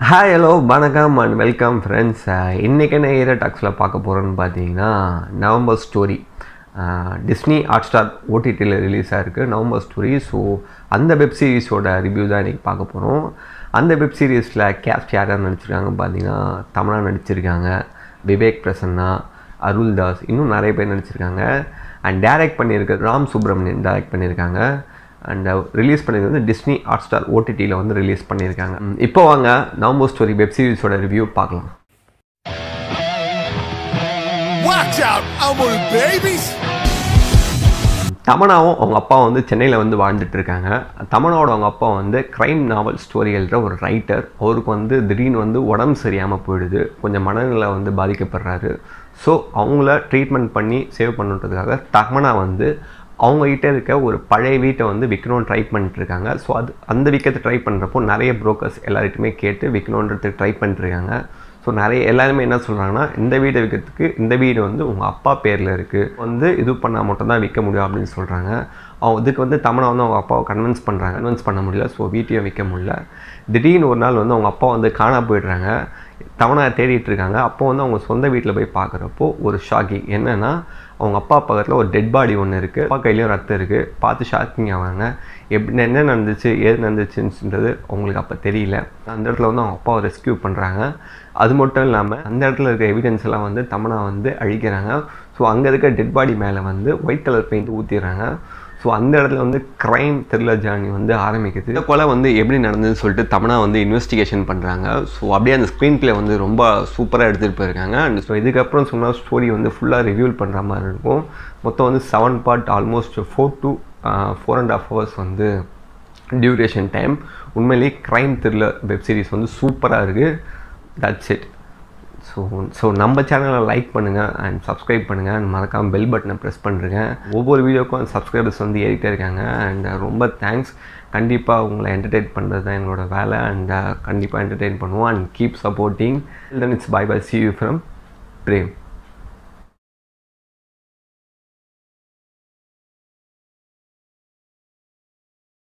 Hi, hello, வணக்கம் and welcome friends. இன்னைக்கு என்ன ஏரியா டாக்ஸில் பார்க்க போகிறோன்னு பார்த்தீங்கன்னா நவம்பர் ஸ்டோரி டிஸ்னி ஹாட்ஸ்டார் ஓடிடியில் ரிலீஸ் ஆகிருக்கு நவம்பர் ஸ்டோரி. ஸோ அந்த வெப் சீரிஸோட ரிவ்யூ தான் இன்றைக்கி பார்க்க போகிறோம். அந்த வெப் சீரிஸில் கேஸ்ட் யார் யார் நடிச்சிருக்காங்க பார்த்தீங்கன்னா தமன்னா நடிச்சிருக்காங்க, விவேக் பிரசன்னா, அருள்தாஸ், இன்னும் நிறைய பேர் நடிச்சிருக்காங்க. அண்ட் டைரக்ட் பண்ணியிருக்க ராம் சுப்ரமணியன் டைரக்ட் பண்ணியிருக்காங்க. அண்ட் ரிலீஸ் பண்ணியது வந்து டிஸ்னி ஹாட்ஸ்டார் ஓடிடியில் வந்து ரிலீஸ் பண்ணியிருக்காங்க. இப்போ வாங்க நவம்பர் ஸ்டோரி வெப் சீரிஸோட ரிவ்யூ பார்க்கலாம். தமன்னாவும் அவங்க அப்பா வந்து சென்னையில் வந்து வாழ்ந்துட்டு இருக்காங்க. தமன்னாவோட அவங்க அப்பா வந்து க்ரைம் நாவல் ஸ்டோரி எழுதுகிற ஒரு ரைட்டர். அவருக்கு வந்து திடீர்னு வந்து உடம்பு சரியாமல் போயிடுது, கொஞ்சம் மனநிலை வந்து பாதிக்கப்படுறாரு. ஸோ அவங்கள ட்ரீட்மெண்ட் பண்ணி சேவ் பண்ணுறதுக்காக தமன்னா வந்து அவங்ககிட்ட இருக்க ஒரு பழைய வீட்டை வந்து விற்கணும்னு ட்ரை பண்ணிட்டுருக்காங்க. ஸோ அந்த விற்கிறத ட்ரை பண்ணுறப்போ நிறைய புரோக்கர்ஸ் எல்லார்கிட்டையுமே கேட்டு விற்கணுன்றதுக்கு ட்ரை பண்ணிட்டுருக்காங்க. ஸோ எல்லாருமே என்ன சொல்கிறாங்கன்னா, இந்த வீடை விற்கிறதுக்கு இந்த வீடு வந்து உங்கள் அப்பா பேரில் இருக்குது, வந்து இது பண்ணால் மட்டும்தான் விற்க முடியும் அப்படின்னு சொல்கிறாங்க. இதுக்கு வந்து தமன்னா வந்து அவங்க அப்பாவை கன்வின்ஸ் பண்ண முடியல. ஸோ வீட்டையும் விற்க முடியல. திடீர்னு ஒரு நாள் வந்து அவங்க அப்பா வந்து காணா போயிடுறாங்க. தமன்னா தேடிட்டு இருக்காங்க. அப்போ வந்து அவங்க சொந்த வீட்டில் போய் பார்க்குறப்போ ஒரு ஷாக்கிங் என்னென்னா, அவங்க அப்பா பக்கத்தில் ஒரு டெட் பாடி ஒன்று இருக்குது, அப்பா கையிலையும் ரத்தம் இருக்குது. பார்த்து ஷாக்கிங் ஆவாங்க. என்ன நடந்துச்சு ஏது நடந்துச்சுன்றது அவங்களுக்கு அப்போ தெரியல. அந்த இடத்துல வந்து அவங்க அப்பாவை ரெஸ்கியூ பண்ணுறாங்க. அது மட்டும் இல்லாமல் அந்த இடத்துல இருக்க எவிடன்ஸ் எல்லாம் வந்து தமன்னா வந்து அழிக்கிறாங்க. ஸோ அங்கே இருக்க டெட் பாடி மேலே வந்து ஒயிட் கலர் பெயிண்ட் ஊற்றிடுறாங்க. ஸோ அந்த இடத்துல வந்து க்ரைம் த்ரில்லர் ஜேர்னி வந்து ஆரம்பிக்குது. இந்த கொலை வந்து எப்படி நடந்ததுன்னு சொல்லிட்டு தமன்னா வந்து இன்வெஸ்டிகேஷன் பண்ணுறாங்க. ஸோ அப்படியே அந்த ஸ்க்ரீன் பிளே வந்து ரொம்ப சூப்பராக எடுத்துகிட்டு போயிருக்காங்க. அண்ட் ஸோ இதுக்கப்புறம் சொன்னால் ஸ்டோரி வந்து ஃபுல்லாக ரிவ்யூல் பண்ணுற மாதிரி இருக்கும். மொத்தம் வந்து 7 பார்ட், ஆல்மோஸ்ட் 4 to 4.5 hours வந்து டியூரேஷன் டைம். உண்மையிலேயே க்ரைம் த்ரில்லர் வெப் சீரிஸ் வந்து சூப்பராக இருக்குது. That's it. ஸோ நம்ம சேனலை லைக் பண்ணுங்கள் அண்ட் சப்ஸ்கிரைப் பண்ணுங்கள் அண்ட் மறக்காமல் பெல் பட்டனை ப்ரெஸ் பண்ணுறேங்க. ஒவ்வொரு வீடியோக்கும் சப்ஸ்கிரைபர்ஸ் வந்து ஏறிட்டே இருக்காங்க. அண்ட் ரொம்ப தேங்க்ஸ். கண்டிப்பாக உங்களை என்டர்டெயின் பண்ணுறது தான் எங்களோட வேலை. அண்ட் கண்டிப்பாக என்டர்டெயின் பண்ணுவோம். And keep supporting. Then it's bye bye. See you from frame.